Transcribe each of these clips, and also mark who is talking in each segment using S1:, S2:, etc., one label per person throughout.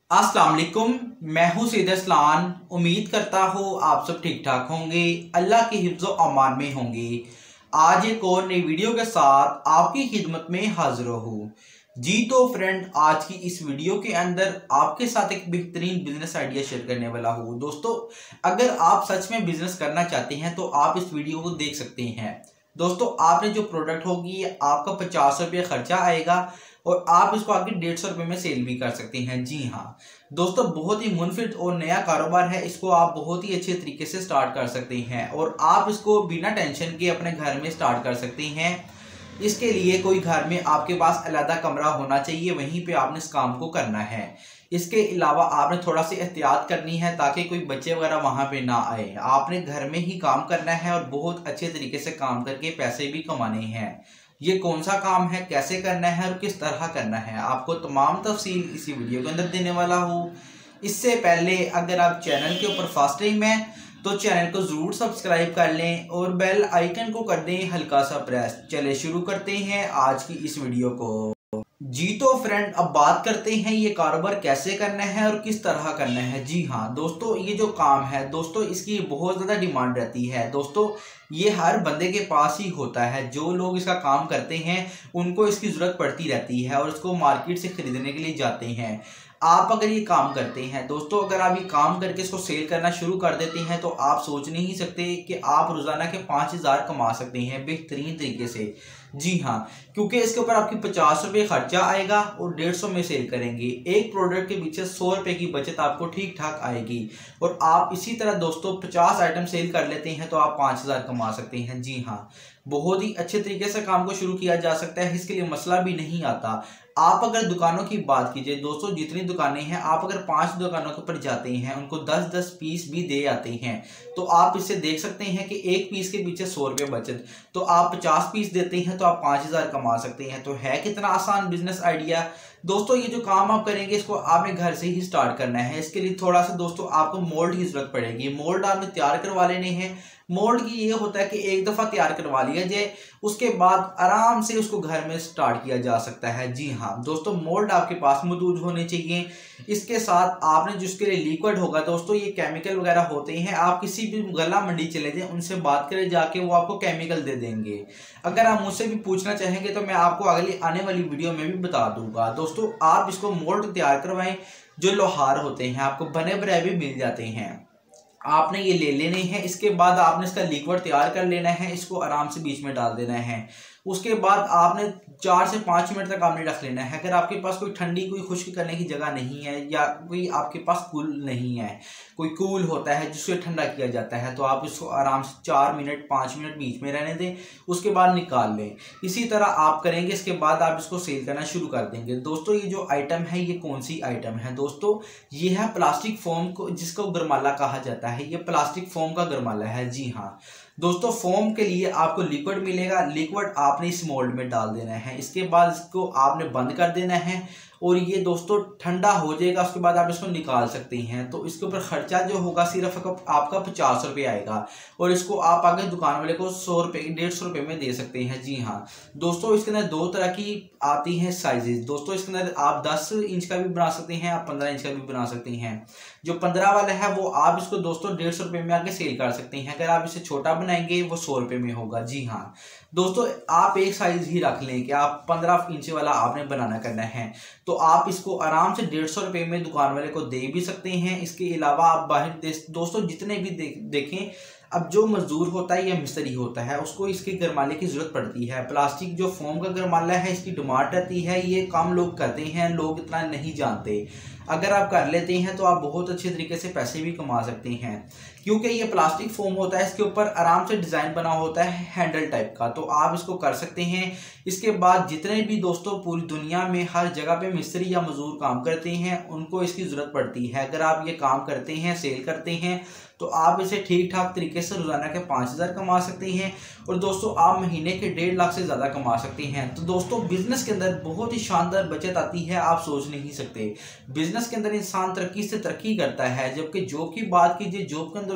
S1: अस्सलाम वालेकुम। मैं हूं सैयद असलान। उम्मीद करता हूं आप सब ठीक ठाक होंगे, अल्लाह के हिफ्ज़ो अमान में होंगे। आज एक और नई वीडियो के साथ आपकी खिदमत में हाजिर हूँ। जी तो फ्रेंड, आज की इस वीडियो के अंदर आपके साथ एक बेहतरीन बिजनेस आइडिया शेयर करने वाला हूँ। दोस्तों, अगर आप सच में बिजनेस करना चाहते हैं तो आप इस वीडियो को देख सकते हैं। दोस्तों, आपने जो प्रोडक्ट होगी आपका 50 रुपये खर्चा आएगा और आप इसको आगे 150 रुपये में सेल भी कर सकते हैं। जी हाँ दोस्तों, बहुत ही मुनफिद और नया कारोबार है। इसको आप बहुत ही अच्छे तरीके से स्टार्ट कर सकते हैं और आप इसको बिना टेंशन के अपने घर में स्टार्ट कर सकते हैं। इसके लिए कोई घर में आपके पास अलग कमरा होना चाहिए, वहीं पे आपने इस काम को करना है। इसके अलावा आपने थोड़ा सी एहतियात करनी है ताकि कोई बच्चे वगैरह वहां पे ना आए। आपने घर में ही काम करना है और बहुत अच्छे तरीके से काम करके पैसे भी कमाने हैं। ये कौन सा काम है, कैसे करना है और किस तरह करना है, आपको तमाम तफसील इसी वीडियो के अंदर देने वाला हूँ। इससे पहले अगर आप चैनल के ऊपर फर्स्ट टाइम है तो चैनल को ज़रूर सब्सक्राइब कर लें और बेल आइकन को कर दें हल्का सा प्रेस। चले शुरू करते हैं आज की इस वीडियो को। जी तो फ्रेंड, अब बात करते हैं ये कारोबार कैसे करना है और किस तरह करना है। जी हाँ दोस्तों, ये जो काम है दोस्तों, इसकी बहुत ज़्यादा डिमांड रहती है। दोस्तों, ये हर बंदे के पास ही होता है। जो लोग इसका काम करते हैं उनको इसकी ज़रूरत पड़ती रहती है और इसको मार्केट से ख़रीदने के लिए जाते हैं। आप अगर ये काम करते हैं दोस्तों, अगर आप ये काम करके इसको सेल करना शुरू कर देते हैं तो आप सोच नहीं सकते कि आप रोज़ाना के 5000 कमा सकते हैं बेहतरीन तरीके से। जी हाँ, क्योंकि इसके ऊपर आपकी 50 रुपये खर्चा आएगा और 150 में सेल करेंगे। एक प्रोडक्ट के पीछे 100 रुपये की बचत आपको ठीक ठाक आएगी और आप इसी तरह दोस्तों 50 आइटम सेल कर लेते हैं तो आप 5000 कमा सकते हैं। जी हाँ, बहुत ही अच्छे तरीके से काम को शुरू किया जा सकता है, इसके लिए मसला भी नहीं आता। आप अगर दुकानों की बात कीजिए दोस्तों, जितनी दुकानें हैं, आप अगर 5 दुकानों के ऊपर जाते हैं उनको 10-10 पीस भी दे आते हैं तो आप इससे देख सकते हैं कि एक पीस के पीछे 100 रुपये बचत। तो आप 50 पीस देते हैं तो आप 5000 कमा सकते हैं। तो है कितना आसान बिजनेस आइडिया। दोस्तों, ये जो काम आप करेंगे इसको आपने घर से ही स्टार्ट करना है। इसके लिए थोड़ा सा दोस्तों आपको मोल्ड की जरूरत पड़ेगी। मोल्ड आपने तैयार करवा लेने हैं। मोल्ड की ये होता है कि एक दफ़ा तैयार करवा लिया जाए, उसके बाद आराम से उसको घर में स्टार्ट किया जा सकता है। जी हाँ दोस्तों, मोल्ड आपके पास मौजूद होने चाहिए। इसके साथ आपने जिसके लिए लिक्विड होगा दोस्तों, ये केमिकल वगैरह होते हैं, आप किसी भी गला मंडी चले जाएं, उनसे बात करें जाके, वो आपको केमिकल दे देंगे। अगर आप मुझसे भी पूछना चाहेंगे तो मैं आपको अगली आने वाली वीडियो में भी बता दूंगा। दोस्तों, आप इसको मोल्ड तैयार करवाएं। जो लोहार होते हैं आपको बने बनाए भी मिल जाते हैं, आपने ये ले लेने हैं। इसके बाद आपने इसका लिक्विड तैयार कर लेना है, इसको आराम से बीच में डाल देना है। उसके बाद आपने 4 से 5 मिनट तक आपने रख लेना है। अगर आपके पास कोई ठंडी कोई खुश्क करने की जगह नहीं है या कोई आपके पास कूल नहीं है, कोई कूल होता है जिससे ठंडा किया जाता है, तो आप इसको आराम से 4 मिनट 5 मिनट बीच में रहने दें, उसके बाद निकाल लें। इसी तरह आप करेंगे। इसके बाद आप इसको सेल करना शुरू कर देंगे। दोस्तों, ये जो आइटम है ये कौन सी आइटम है दोस्तों, ये है प्लास्टिक फोम को, जिसको गरमाला कहा जाता है। ये प्लास्टिक फोम का गरमाला है। जी हाँ दोस्तों, फोम के लिए आपको लिक्विड मिलेगा। लिक्विड आपने इस मोल्ड में डाल देना है। इसके बाद इसको आपने बंद कर देना है और ये दोस्तों ठंडा हो जाएगा। उसके बाद आप इसको निकाल सकते हैं। तो इसके ऊपर खर्चा जो होगा सिर्फ आपका 50 रुपये आएगा और इसको आप आगे दुकान वाले को 100 रुपये 150 रुपये में दे सकते हैं। जी हाँ दोस्तों, इसके अंदर 2 तरह की आती हैं साइजेज। दोस्तों, इसके अंदर आप 10 इंच का भी बना सकते हैं, आप 15 इंच का भी बना सकते हैं। जो 15 वाला है वो आप इसको दोस्तों 150 रुपये में आके सेल कर सकते हैं। अगर आप इसे छोटा बनाएंगे वो 100 रुपये में होगा। जी हाँ दोस्तों, आप एक साइज ही रख लें कि आप 15 इंच वाला आपने बनाना करना है, तो आप इसको आराम से 150 रुपये में दुकान वाले को दे भी सकते हैं। इसके अलावा आप बाहर दोस्तों जितने भी देखें, अब जो मजदूर होता है या मिस्त्री होता है उसको इसके गरमाले की ज़रूरत पड़ती है। प्लास्टिक जो फोम का गरमाला है इसकी डिमांड रहती है, ये कम लोग करते हैं, लोग इतना नहीं जानते। अगर आप कर लेते हैं तो आप बहुत अच्छे तरीके से पैसे भी कमा सकते हैं, क्योंकि ये प्लास्टिक फोम होता है, इसके ऊपर आराम से डिज़ाइन बना होता है हैंडल टाइप का, तो आप इसको कर सकते हैं। इसके बाद जितने भी दोस्तों पूरी दुनिया में हर जगह पे मिस्त्री या मजदूर काम करते हैं उनको इसकी ज़रूरत पड़ती है। अगर आप ये काम करते हैं, सेल करते हैं, तो आप इसे ठीक ठाक तरीके से रोज़ाना के 5000 कमा सकते हैं और दोस्तों आप महीने के 1.5 लाख से ज़्यादा कमा सकते हैं। तो दोस्तों, बिज़नेस के अंदर बहुत ही शानदार बचत आती है, आप सोच नहीं सकते। बिज़नेस के अंदर इंसान तरक्की से तरक्की करता है, जबकि जॉब की बात कीजिए, जॉब के अंदर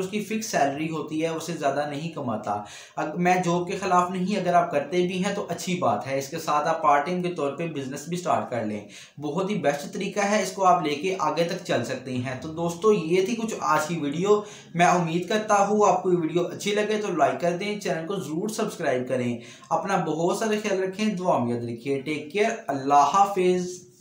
S1: उसकी फिक्स सैलरी होती है उससे ज़्यादा नहीं कमाता। मैं जॉब के ख़िलाफ़ नहीं, अगर आप करते भी हैं तो अच्छी बात है। इसके साथ आप पार्ट टाइम के तौर पे बिजनेस भी स्टार्ट कर लें, बहुत ही बेस्ट तरीका है, इसको आप लेके आगे तक चल सकते हैं। तो दोस्तों ये थी कुछ आज की वीडियो। मैं उम्मीद करता हूँ आपको ये वीडियो अच्छी लगे तो लाइक कर दें, चैनल को ज़रूर सब्सक्राइब करें। अपना बहुत सारा ख्याल रखें, दुआ में याद रखिए। टेक केयर, अल्लाह हाफिज़।